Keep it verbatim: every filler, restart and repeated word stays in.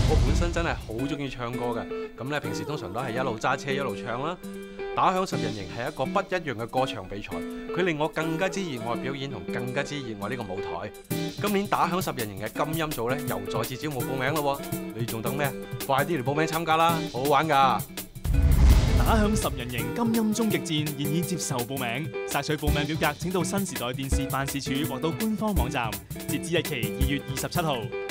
我本身真係好中意唱歌嘅，咁咧平時通常都係一路揸車一路唱啦。打響十人營係一個不一樣嘅歌唱比賽，佢令我更加之熱愛表演同更加之熱愛呢個舞台。今年打響十人營嘅金音組咧又再次招募報名咯，你仲等咩？快啲嚟報名參加啦，好好玩㗎！ 打響十人營金音終極戰現已接受報名，索取報名表格請到新時代電視辦事處或到官方網站，截止日期二月二十七號。